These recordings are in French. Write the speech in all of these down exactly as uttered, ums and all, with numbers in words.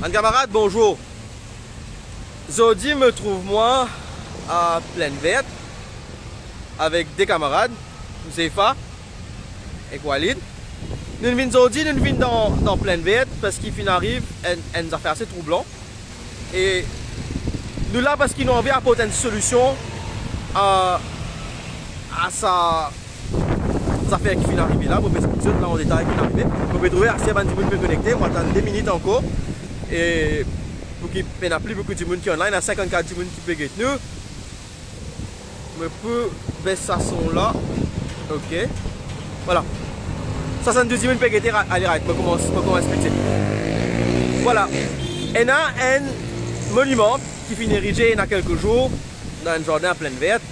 Un camarade, bonjour. Zodi me trouve moi à Plaine Verte avec des camarades, Zefa et Walid. Nous venons Zodi, nous venons dans, dans Plaine Verte parce qu'il fin arrive, elle nous a fait assez troublant. Et nous là parce qu'ils nous ont envie d'apporter une solution à, à sa affaire qui finit arriver là. Pour expliquer là en détail qui est arrivé. Vous pouvez trouver assez de gens qui connectés. On va attendre deux minutes encore. Et pour qu'il n'y ait plus beaucoup de monde qui est online, il y a cinquante-quatre personnes qui peuvent être nous. Je peux baisser ça son là. Ok. Voilà. soixante-douze personnes peuvent être allez, right. Je commence à expliquer. Voilà. Il y a un monument qui finit érigé il y a quelques jours dans un jardin à Plaine Verte.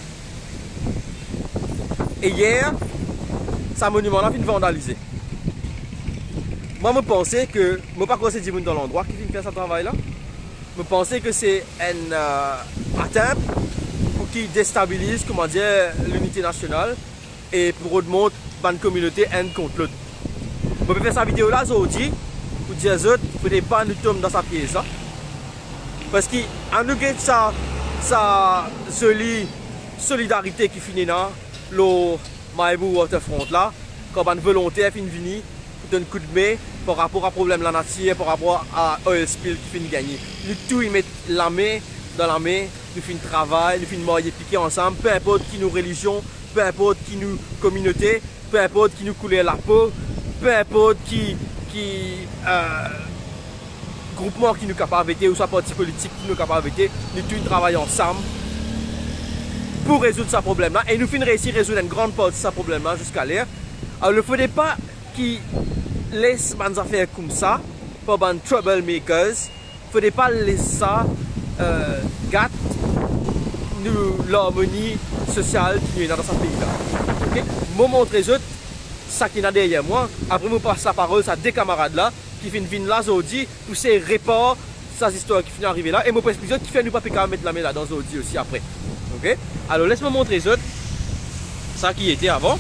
Et hier, ce monument-là finit vandalisé. Moi, je pensais que, je ne pas croire que c'est dans l'endroit qui finit faire ce travail-là. Je pensais que c'est une euh, atteinte pour qui déstabilise, comment dire, l'unité nationale et pour remonter une communauté une contre l'autre. Je vais faire cette vidéo-là aujourd'hui pour dire aux autres qu'il ne faut pas nous tomber dans sa pièce. Là. Parce qu'en nous gagne ça, ça jolie solidarité qui finit là, le Maïbou Waterfront là, quand une volonté est venue pour donner un coup de main par rapport à problème de la nature, par rapport à oil spill qui finit gagner. Nous tous ils mettent la main dans la main, nous faisons travail, nous faisons mailler piquer ensemble, peu importe qui nous religion, peu importe qui nous communauté, peu importe qui nous couleur la peau, peu importe qui qui euh, groupement qui nous capable ou soit parti politique qui nous capable nous tous travaillons ensemble pour résoudre ce problème-là. Et nous finissons réussir à résoudre une grande partie de ce problème-là jusqu'à l'air. Alors, il ne faudrait pas qu'ils laissent des affaires comme ça, pour des troublemakers. Il ne faudrait pas laisser ça euh, gâter l'harmonie sociale qui est dans ce pays-là. Okay? Je vais montrer aux autres ce qu'il y a derrière moi. Après, je passe la parole à des camarades-là qui viennent là aujourd'hui pour ces réparts, ces histoires qui finissent arriver là. Et je vais expliquer qui fait nous pas mettre la main là dans aujourd'hui aussi après. Okay? Alors laisse-moi montrer les autres ça qui était avant.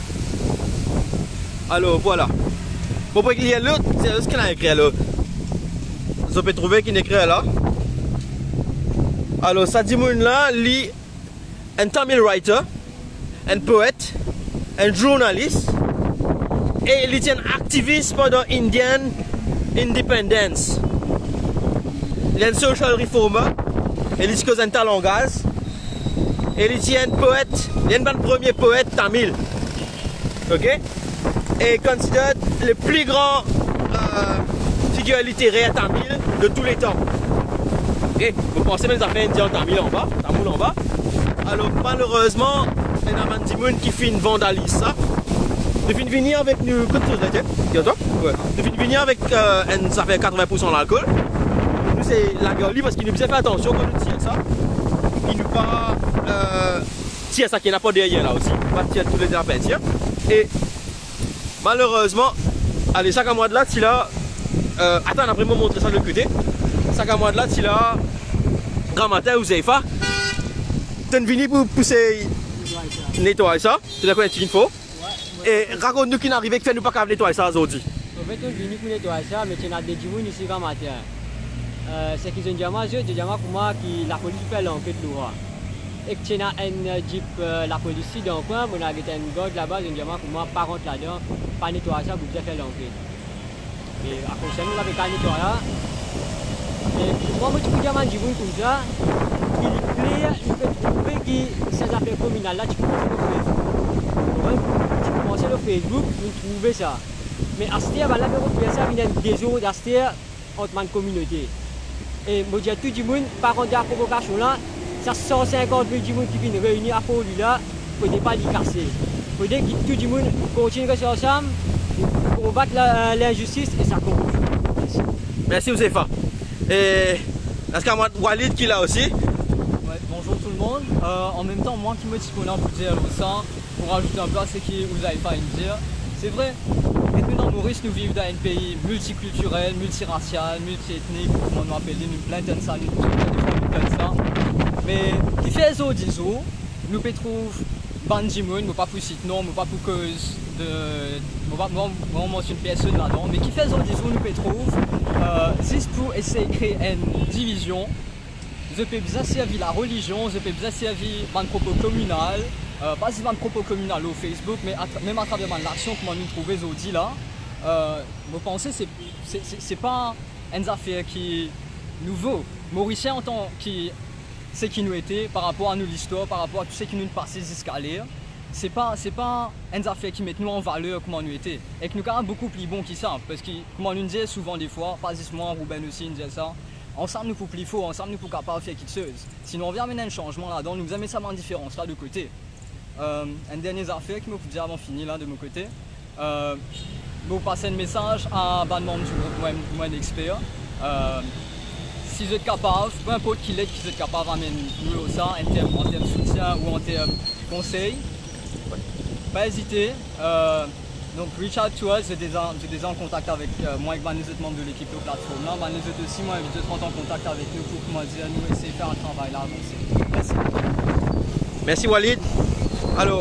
Alors voilà. Bon, pour qu'il y ait l'autre, c'est ce qu'il a écrit là. Vous pouvez trouver qu'il écrit là. Alors ça dit là, lui, un Tamil writer, un poète, un journaliste et il est un activiste pendant Indian Independence. Il est un social reformer et il est un talent gaz. Et il est un poète, il est un premier poète tamil. Ok? Et considéré le plus grand euh, figure littéraire tamil de tous les temps. Ok? Vous pensez même que ça fait indien tamil en bas, tamoul en bas. Alors malheureusement, il y a un petit monde qui fait une vandalise ça. Nous finissons venir avec nous. Qu'est-ce que tu as ouais. Nous finissons venir avec euh, une, ça fait quatre-vingts pour cent d'alcool. Nous c'est la gueule parce qu'il nous fait attention quand nous tirons ça. Il nous pas euh, tire ça qui n'a pas derrière là aussi. Il va tirer tous les deux à peinture. Et malheureusement, allez, chaque mois de là, tu là. Euh, attends, après, moi montrer ça de l'autre côté. Chaque mois de là, tu là. Grand matin, vous avez fait. Tu es venu pour pousser. Nettoyer ça. Tu l'as connu une fois. Et raconte-nous qui n'arrive que nous pas nettoyer ça aujourd'hui. En fait, on est venu pour nettoyer ça, mais tu as des gens ici grand matin. Euh, c'est qu'ils ont dit à moi, j'ai dit à moi que la police fait l'enquête là. Et que tu as un jeep, euh, la police dans le coin, on a une gorge là-bas, j'ai dit à moi que moi, par contre là-dedans, pas nettoyer ça pour bien faire l'enquête. Et à cause de ça, nous avons qu'à nettoyer. Et moi, je peux dire à des gens comme ça, qu'il plaît, il peut trouver que ces affaires communales là, tu peux tu peux commencer le Facebook pour trouver ça. Mais à ce moment là, on peut faire ça, il y a des autres à ce entre ma communauté. Et moi, je dis à tout le monde, par contre, la provocation là, ça cent cinquante mille personnes qui viennent réunir à pour lui là, il ne faut pas les casser. Il faut que tout le monde continue à rester ensemble pour combattre l'injustice et ça continue. Merci. Merci Ouzefa. Et est-ce qu'il y a Walid qui est là aussi? Ouais, bonjour tout le monde. Euh, en même temps, moi qui me dis qu'on a pour dire ça, pour rajouter un peu à ce que vous avez pas à dire, c'est vrai. Nous, dans Maurice, nous vivons dans un pays multiculturel, multiracial, multiethnique, comment on appelle, nous plein de ça, nous plein de ça. Mais qui fait ça, disons, nous pouvons trouver Bandimoun, mais pas pour citer non, mais pas pour cause de, on mentionne personne là-dedans, mais qui fait en disons nous trouve, euh, juste pour essayer de créer une division, je peux bien servir la religion, je peux bien servir mon propos communal, euh, pas seulement mon propos communal au Facebook, mais à, même à travers l'action que nous trouvons aujourd'hui là, euh, je pense que c'est pas une affaire qui est nouveau. Mauricien en tant que ce qui nous était par rapport à nous l'histoire, par rapport à tout ce qui nous passait jusqu'à l'air. C'est pas, c'est pas une affaire qui met nous en valeur comment nous était. Et que nous sommes beaucoup plus bons que ça. Parce que, comme on nous dit souvent des fois, pas juste moi, Ruben aussi, nous dit ça, ensemble nous pouvons plus fort, ensemble nous pouvons capables de faire quelque chose. Sinon on vient amener un changement là-dedans, nous aimons ça en différence là de côté. Euh, une dernière affaire qui me dit avant fini là de mon côté. Euh, vous passez un message à un membre du groupe, moi, moi d'experts. Euh, si vous êtes capable, peu importe qui l'est, qui vous êtes capable d'amener nous ça en termes, en termes de soutien ou en termes de conseils, pas hésiter. Euh, donc reach out to us, j'ai déjà, déjà en contact avec euh, moi et les autres membres de l'équipe de plateforme là. Les autres aussi, moi, ils sont en contact avec nous pour comment dire, nous essayer de faire un travail là avancé. Merci. Merci Walid. Alors,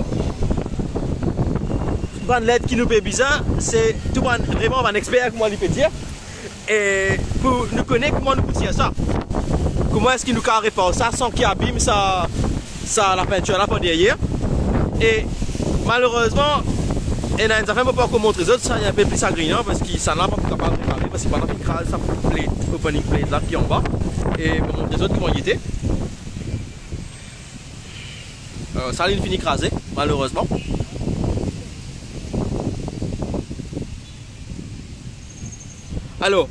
une lettre qui nous fait bizarre, c'est tout le monde vraiment un expert, comment il peut dire. Et pour nous connaître comment nous peut dire ça. Comment est-ce qu'il nous carré faire ça sans qu'il abîme ça, ça la peinture là pour derrière. Et malheureusement, et dans les affaires, on ne peut pas montrer les autres, ça est un peu plus agréable parce que ça n'a pas capable de réparer parce que pendant qu'il crase ça plate, opening plate là qui est en bas. Et on montre les autres comment il était. Euh, ça a fini crasé, malheureusement. Alors,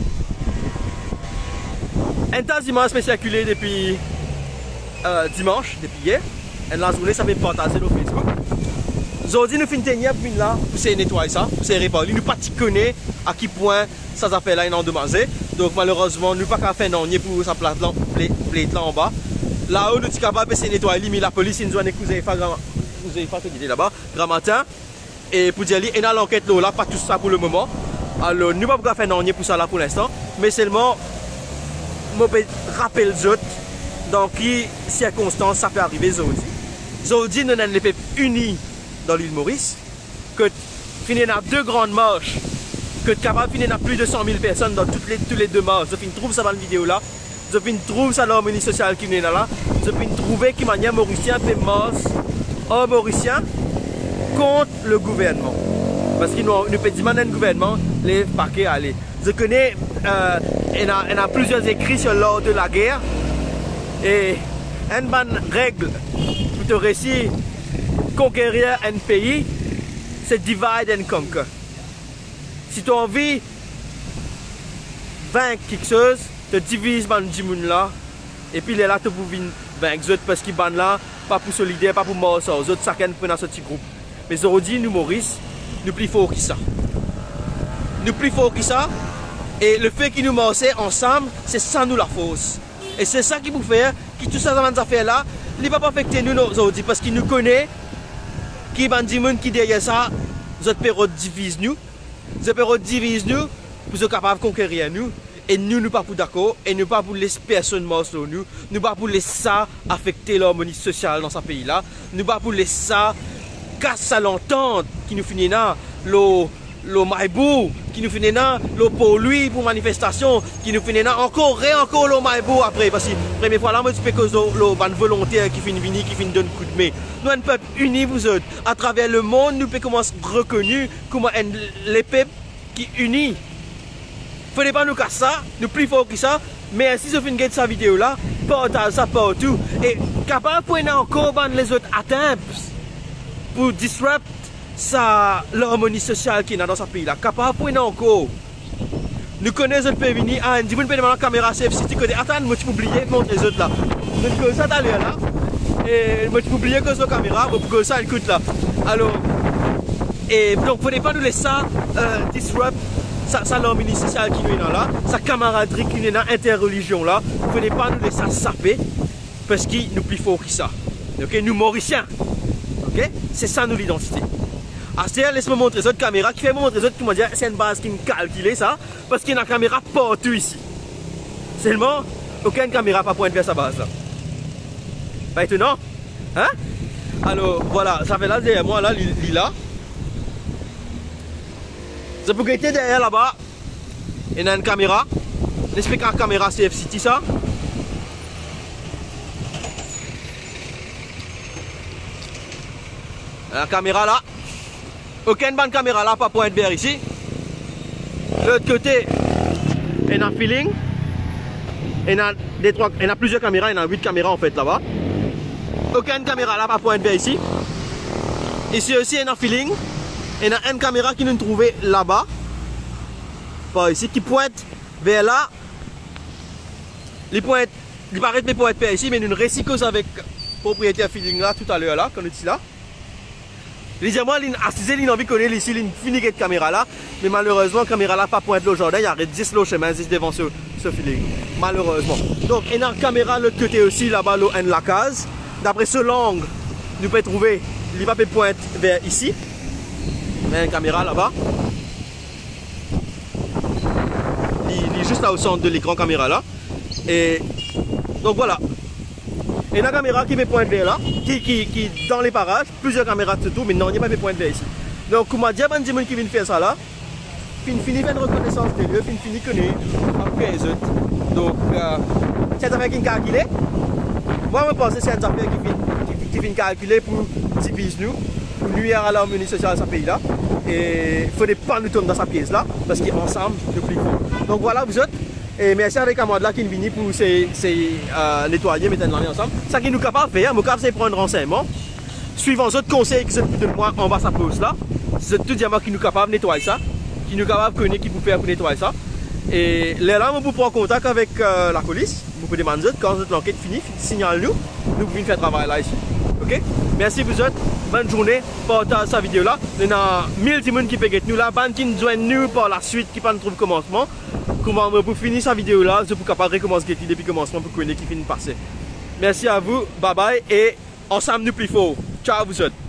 un tas d'immenses s'est circulé depuis euh, dimanche, depuis hier. Et la journée, ça m'a partagé sur Facebook. Aujourd'hui, nous finissons pour là, pour se nettoyer ça, pour se réparer. Nous ne connaissons pas à quel point ça a fait là, ils ont demandé. Donc, malheureusement, nous ne pouvons pas faire non pour sa plate là, plate là en bas. Là-haut, nous sommes capables de se nettoyer, mais la police nous a dit que vous avez fait là-bas, grand matin. Et pour dire, il y a l'enquête là, pas tout ça pour le moment. Alors, nous ne pouvons pas faire non pour ça là pour l'instant, mais seulement, je peux rappeler les autres dans quelles circonstances ça peut arriver aujourd'hui. Aujourd'hui, nous sommes les peuples unis dans l'île Maurice, que finir dans deux grandes marches, que capable de finir dans plus de cent mille personnes dans toutes les, toutes les deux marches. Je finis trouve ça dans la vidéo là, je finis trouve ça dans l'harmonie sociale qui est là, je finis trouver qui manière mauricien peut marche en mauricien contre le gouvernement. Parce qu'il nous peut demander un gouvernement, les paquets aller. Je connais, euh, il y a, il y a plusieurs écrits sur l'ordre de la guerre. Et une bonne règle pour te réussir conquérir un pays, c'est divide and conquer. Si tu as envie de vaincre quelque chose, tu divises les gens là, et puis les là, tu peux vaincre les autres parce qu'ils sont là, pas pour solidaire, pas pour mort, les autres, chacun peut dans ce petit groupe. Mais aujourd'hui, nous, Maurice, nous plus forts que ça. Nous plus forts que ça, et le fait qu'ils nous marchent ensemble, c'est ça nous la force. Et c'est ça qui vous fait, que tout ça dans affaires là, il ne va pas affecter nous aujourd'hui parce qu'il nous connaît, qui est des gens qui derrière ça, cette période divise nous, cette période divise nous pour être capable de conquérir nous. Et nous, nous pas pour d'accord, et nous pas pour laisser personne mort sur nous, nous pas pour laisser ça affecter l'harmonie sociale dans ce pays là, nous pas pour laisser ça casser l'entente qui nous finit là, le le maïbou qui nous finit là, le pollué pour manifestation qui nous finit là, encore et encore le maïbou après parce que la première fois là moi je peux cause le ban volontaire qui finit venir qui finit donner coup de main. Nous un peuple uni vous autres à travers le monde nous peut commencer reconnu comme les peuples qui unis. Faudrait pas nous casser ça, nous plus fort que ça, mais si je finis de cette vidéo là, partage ça partout et capable pour encore les autres atteintes pour disrupt l'harmonie sociale qui est dans ce pays là, capable pour nous encore. Nous connaissons le pays venir, ah, dis-moi une la caméra safe si tu connais, attends, moi tu peux oublier, montre les autres là. Donc ça t'allait là, et moi tu peux oublier que c'est la caméra, pour que ça écoute là. Alors, et donc faudrait pas nous laisser ça euh, disrupt ça, ça l'harmonie sociale qui nous est là, sa camaraderie qui est dans l'interreligion là, faudrait pas nous laisser ça saper, parce qu'il nous plus fort que ça. Ok, nous Mauriciens. Ok, c'est ça nous l'identité. Ah, c'est laisse-moi montrer cette caméra qui fait me montrer cette qui m'a dit c'est une base qui me calcule ça parce qu'il y a une caméra partout ici. Seulement, aucune caméra pas pointe vers sa base là. Pas étonnant? Hein? Alors voilà, ça fait là derrière moi là, il là. Je peux guetter derrière là-bas. Il y a une caméra. N'explique la caméra C F C T ça. La caméra là. Aucune bonne caméra là, pas pointe vers ici. De l'autre côté, il y a un feeling. Il y a, des trois, il y a plusieurs caméras, il y en a huit caméras en fait là-bas. Aucune caméra là, pas pointe vers ici. Ici aussi, il y a un feeling. Il y a une caméra qui nous trouvait là-bas. Par ici, qui pointe vers là. Il pointe, il paraît que pointe vers ici, mais nous récyclons avec propriétaire feeling là tout à l'heure là, quand on est ici là. Il dit moi, il a assisé, il a envie de connaître ici, il finit cette caméra là, mais malheureusement, la caméra là pas pointe le jardin, il y a dix le chemin, dix devant ce, ce feeling. Malheureusement. Donc, il y a une caméra de l'autre côté aussi, là-bas, là, il y a la case. D'après ce langue, nous pouvons trouver, il va pointe vers ici. Il y a une caméra là-bas. Il est juste là au centre de l'écran caméra là. Et donc voilà. Et la caméra qui me pointe vers là, qui, qui, qui dans les parages, plusieurs caméras de tout, mais non, il n'y a pas de pointe vers ici. Donc, comme je dis à des gens qui viennent faire ça là, fin fini faire une reconnaissance des lieux, fin fini connaître après les autres. Donc, euh, c'est une affaire qui est calculée. Moi, je pense que c'est une affaire qui est calculée pour diviser nous, pour nuire à l'harmonie sociale de ce pays là. Et il ne faut pas nous tomber dans cette pièce là, parce qu'ensemble, nous plus fort. Donc voilà, vous autres. Et merci à les camarades là qui sont venus pour ces, ces, euh, nettoyer, mettre l'année ensemble. Ça qui nous capable de faire, nous capable de prendre un renseignement. Suivant les autres conseils que vous donnez moi en bas sa pause là. C'est tout diamant qui nous capable de nettoyer ça. Qui nous capable de connaître qui peut faire pour nettoyer ça. Et là, vous pouvez prendre contact avec euh, la police. Vous pouvez demander quand l'enquête finit, signale-nous. Nous pouvons faire travail là ici. Ok? Merci vous autres. Bonne journée. Partage cette vidéo là. Il y a mille personnes qui peuvent nous là. Ban qui nous joignent nous par la suite qui pas nous trouve commencement. Comment pour finir cette vidéo là, je suis capable de recommencer depuis le commencement pour connaître qui finit de passer. Merci à vous, bye bye et ensemble nous plus fort. Ciao vous autres.